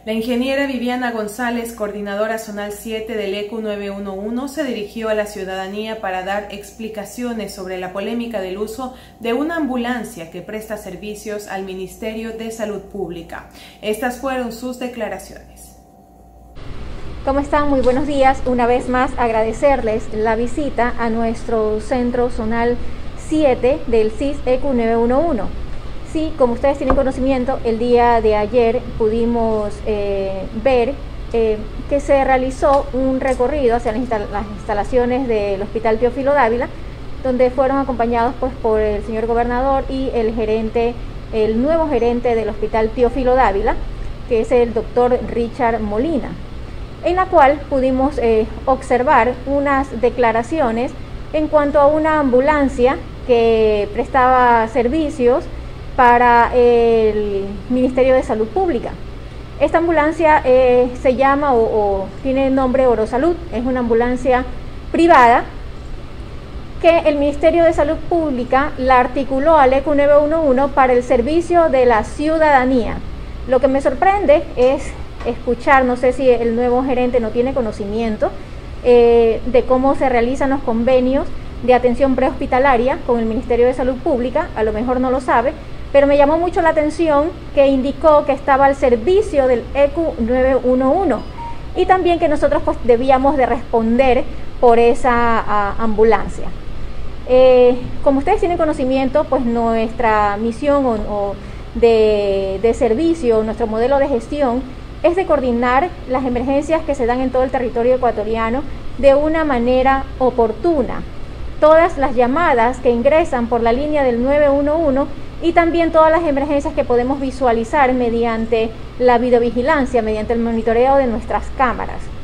La ingeniera Viviana González, coordinadora zonal 7 del ECU 911, se dirigió a la ciudadanía para dar explicaciones sobre la polémica del uso de una ambulancia que presta servicios al Ministerio de Salud Pública. Estas fueron sus declaraciones. ¿Cómo están? Muy buenos días. Una vez más agradecerles la visita a nuestro centro zonal 7 del CIS ECU 911. Sí, como ustedes tienen conocimiento, el día de ayer pudimos ver que se realizó un recorrido hacia las instalaciones del Hospital Teófilo Dávila, donde fueron acompañados por el señor gobernador y el nuevo gerente del Hospital Teófilo Dávila, que es el doctor Richard Molina, en la cual pudimos observar unas declaraciones en cuanto a una ambulancia que prestaba servicios para el Ministerio de Salud Pública. Esta ambulancia se llama o tiene el nombre Orosalud. Es una ambulancia privada que el Ministerio de Salud Pública la articuló al ECU 911 para el servicio de la ciudadanía. Lo que me sorprende es escuchar, no sé si el nuevo gerente no tiene conocimiento de cómo se realizan los convenios de atención prehospitalaria con el Ministerio de Salud Pública. A lo mejor no lo sabe, pero me llamó mucho la atención que indicó que estaba al servicio del ECU 911 y también que nosotros pues debíamos de responder por esa ambulancia. Como ustedes tienen conocimiento, pues nuestra misión de servicio, nuestro modelo de gestión es de coordinar las emergencias que se dan en todo el territorio ecuatoriano de una manera oportuna. Todas las llamadas que ingresan por la línea del 911 y también todas las emergencias que podemos visualizar mediante la videovigilancia, mediante el monitoreo de nuestras cámaras.